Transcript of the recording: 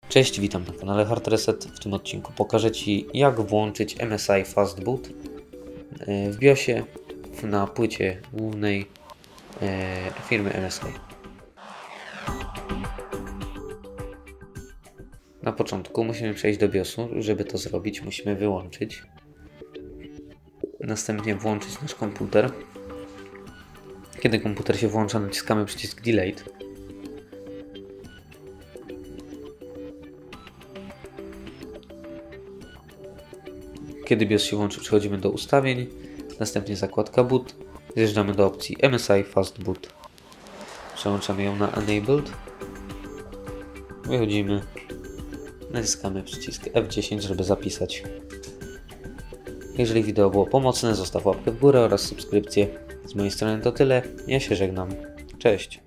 Cześć, witam na kanale Hard Reset. W tym odcinku pokażę Ci, jak włączyć MSI Fast Boot w BIOSie na płycie głównej firmy MSI. Na początku musimy przejść do BIOSu. Żeby to zrobić, musimy wyłączyć. Następnie włączyć nasz komputer. Kiedy komputer się włącza, naciskamy przycisk Delete. Kiedy BIOS się włączy, przechodzimy do ustawień, następnie zakładka Boot, zjeżdżamy do opcji MSI Fast Boot. Przełączamy ją na Enabled, wychodzimy, naciskamy przycisk F10, żeby zapisać. Jeżeli wideo było pomocne, zostaw łapkę w górę oraz subskrypcję. Z mojej strony to tyle, ja się żegnam, cześć!